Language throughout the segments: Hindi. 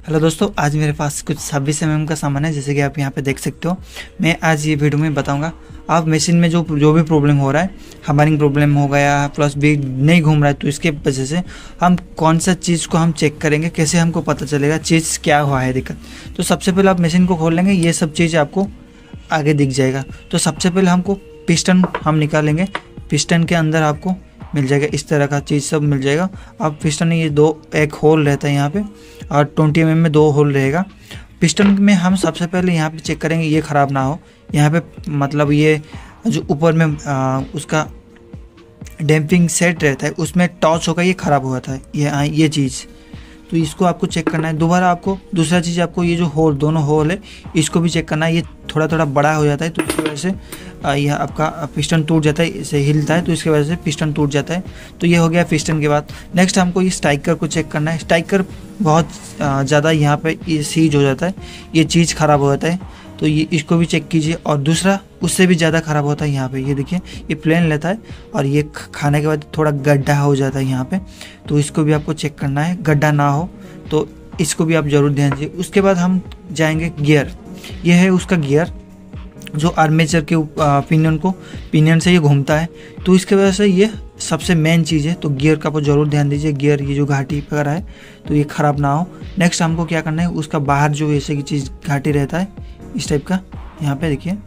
हेलो दोस्तों, आज मेरे पास कुछ 26 mm का सामान है। जैसे कि आप यहाँ पे देख सकते हो। मैं आज ये वीडियो में बताऊंगा आप मशीन में जो भी प्रॉब्लम हो रहा है, हमारी प्रॉब्लम हो गया प्लस भी नहीं घूम रहा है, तो इसके वजह से हम कौन सा चीज़ को हम चेक करेंगे, कैसे हमको पता चलेगा चीज़ क्या हुआ है दिक्कत। तो सबसे पहले आप मशीन को खोल लेंगे, ये सब चीज़ आपको आगे दिख जाएगा। तो सबसे पहले हमको पिस्टन हम निकालेंगे। पिस्टन के अंदर आपको मिल जाएगा इस तरह का चीज़ सब मिल जाएगा। अब पिस्टन में ये एक होल रहता है यहाँ पे, और 20 mm में 2 होल रहेगा। पिस्टन में हम सबसे पहले यहाँ पे चेक करेंगे ये ख़राब ना हो। यहाँ पे मतलब ये जो ऊपर में उसका डैम्पिंग सेट रहता है उसमें टॉर्च होगा, ये ख़राब हुआ था ये चीज़। तो इसको आपको चेक करना है। दोबारा आपको दूसरा चीज़, आपको ये जो होल, दोनों होल है, इसको भी चेक करना है। ये थोड़ा थोड़ा बड़ा हो जाता है तो इसकी वजह से यह आपका पिस्टन टूट जाता है, इसे हिलता है तो इसकी वजह से पिस्टन टूट जाता है। तो ये हो गया पिस्टन के बाद। नेक्स्ट हमको ये स्ट्राइकर को चेक करना है। स्ट्राइकर बहुत ज़्यादा यहाँ पे ये सीज हो जाता है, ये चीज़ ख़राब हो जाता है, तो ये इसको भी चेक कीजिए। और दूसरा उससे भी ज़्यादा ख़राब होता है यहाँ पे, ये देखिए ये प्लेन लेता है और ये खाने के बाद थोड़ा गड्ढा हो जाता है यहाँ पे, तो इसको भी आपको चेक करना है, गड्ढा ना हो तो इसको भी आप ज़रूर ध्यान दीजिए। उसके बाद हम जाएंगे गियर। ये है उसका गियर जो आर्मेचर के पिनियन से ये घूमता है, तो इसके वजह से ये सबसे मेन चीज़ है। तो गियर का आप ज़रूर ध्यान दीजिए, गियर ये जो घाटी वगैरह है तो ये ख़राब ना हो। नेक्स्ट हमको क्या करना है, उसका बाहर जो ऐसे की चीज़ घाटी रहता है इस टाइप का, यहाँ पे देखिए,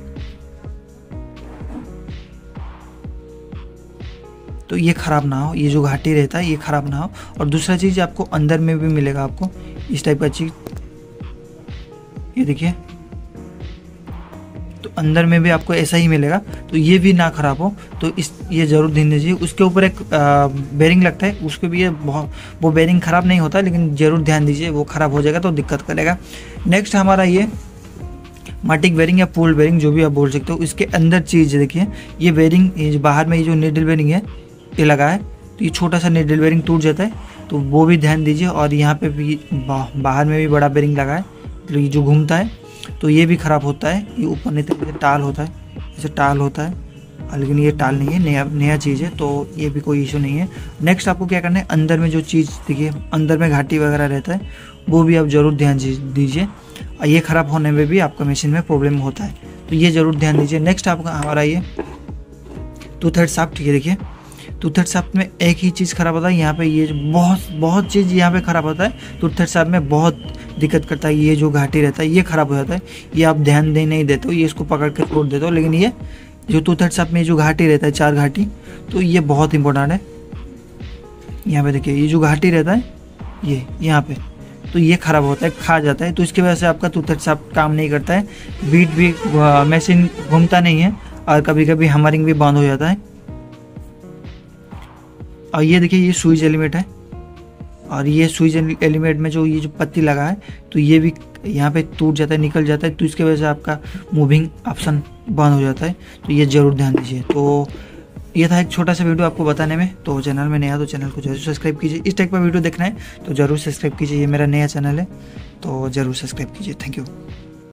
तो ये ख़राब ना हो, ये जो घाटी रहता है ये ख़राब ना हो। और दूसरा चीज़ आपको अंदर में भी मिलेगा, आपको इस टाइप का चीज़, ये देखिए, तो अंदर में भी आपको ऐसा ही मिलेगा, तो ये भी ना ख़राब हो, तो ये ज़रूर ध्यान दीजिए। उसके ऊपर एक बेरिंग लगता है, उसके भी ये वो बेरिंग ख़राब नहीं होता, लेकिन ज़रूर ध्यान दीजिए, वो ख़राब हो जाएगा तो दिक्कत करेगा। नेक्स्ट हमारा ये माटिक बेरिंग या पूल बेरिंग जो भी आप बोल सकते हो, इसके अंदर चीज़ देखिए, ये बेरिंग, ये बाहर में ये जो नीडल बेरिंग है ये लगा है, तो ये छोटा सा नीडल बेरिंग टूट जाता है, तो वो भी ध्यान दीजिए। और यहाँ पे भी बाहर में भी बड़ा बेरिंग लगा है, तो ये जो घूमता है तो ये भी ख़राब होता है। ये ऊपर नहीं टाल होता है, जैसे टाल होता है, लेकिन ये टाल नहीं है, नया चीज़ है, तो ये भी कोई इशू नहीं है। नेक्स्ट आपको क्या करना है, अंदर में जो चीज़ देखिए, अंदर में घाटी वगैरह रहता है, वो भी आप ज़रूर ध्यान दीजिए। ये ख़राब होने में भी आपका मशीन में प्रॉब्लम होता है, तो ये ज़रूर ध्यान दीजिए। नेक्स्ट आपका हमारा ये टूथ हेड शाफ्ट, ठीक है, देखिए टूथ हेड शाफ्ट में एक ही चीज़ ख़राब होता है, यहाँ पे ये बहुत चीज़ यहाँ पे ख़राब होता है। टूथ हेड शाफ्ट में बहुत दिक्कत करता है, ये जो घाटी रहता है ये ख़राब हो जाता है, ये आप ध्यान नहीं देते हो, ये इसको पकड़ के तोड़ देते हो, लेकिन ये जो टूथ हेड शाफ्ट में जो घाटी रहता है, 4 घाटी, तो ये बहुत इंपॉर्टेंट है। यहाँ पे देखिए ये जो घाटी रहता है ये यहाँ पे, तो ये ख़राब होता है, खा जाता है, तो इसकी वजह से आपका टूथ हेड शाफ्ट काम नहीं करता है, बीट भी मशीन घूमता नहीं है, और कभी कभी हैमरिंग भी बंद हो जाता है। और ये देखिए ये स्विच एलिमेंट है, और ये स्विच एलिमेंट में ये जो पत्ती लगा है, तो ये भी यहाँ पे टूट जाता है, निकल जाता है, तो इसकी वजह से आपका मूविंग ऑप्शन बंद हो जाता है, तो ये ज़रूर ध्यान दीजिए। तो ये था एक छोटा सा वीडियो आपको बताने में। तो चैनल में नया तो चैनल को जरूर सब्सक्राइब कीजिए। इस टाइप का वीडियो देखना है तो ज़रूर सब्सक्राइब कीजिए, ये मेरा नया चैनल है, तो ज़रूर सब्सक्राइब कीजिए। Thank you.